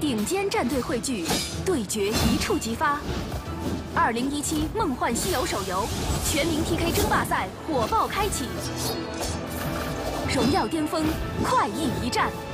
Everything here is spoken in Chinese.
顶尖战队汇聚，对决一触即发。2017梦幻西游手游全民 TK 争霸赛火爆开启，荣耀巅峰，快意一战。